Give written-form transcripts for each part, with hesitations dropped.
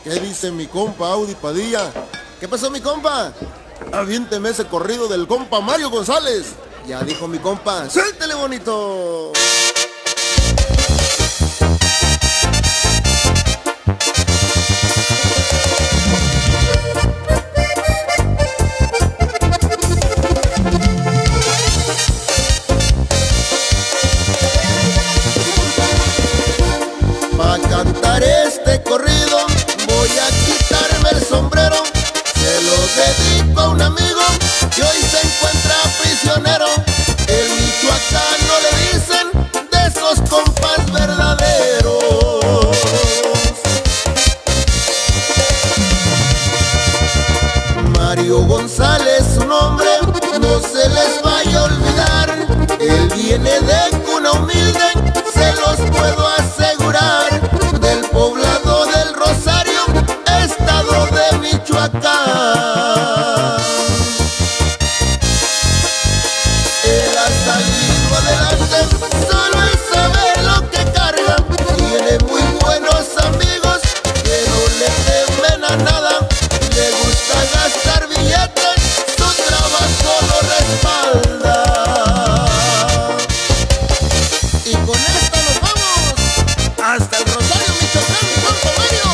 ¿Qué dice mi compa Audi Padilla? ¿Qué pasó, mi compa? Aviénteme ese corrido del compa Mario González. Ya dijo mi compa, ¡suéltele, bonito! Pa' cantar este corrido voy a quitarme el sombrero. Se lo dedico a un amigo que hoy se encuentra prisionero. El michoacano le dicen de esos compas verdaderos. Mario González, su nombre no se les vaya a olvidar. Él viene de cuna humilde, se los puedo asegurar. Del poblado del Rosario, estado de Michoacán. Él ha salido adelante, solo es saber lo que carga. Tiene muy buenos amigos que no le temen a nada. Le gusta gastar billetes, su trabajo lo respalda. Y con esta nos vamos hasta el Rosario, Michoacán, mi compa Mario.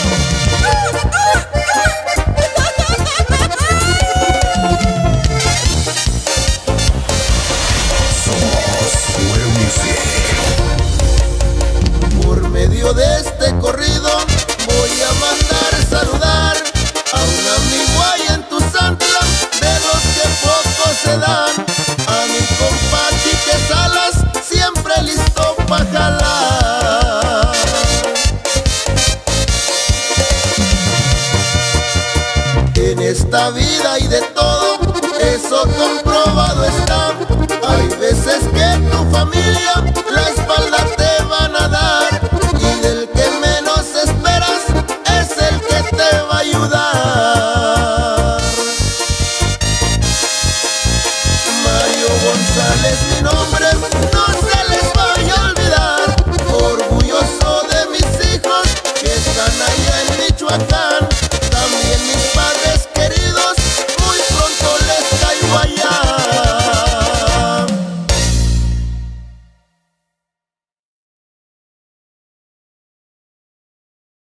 Por medio de este corrido voy a mandar saludar a un amigo ahí en Tuzantla, de los que pocos se dan. A mi compa Quique Salas, siempre listo pa' jalar. En esta vida hay de todo, eso comprobado está. Hay veces que tu familia la espalda te van a dar, y del que menos esperas es el que te va a ayudar. Mario González, mi nombre.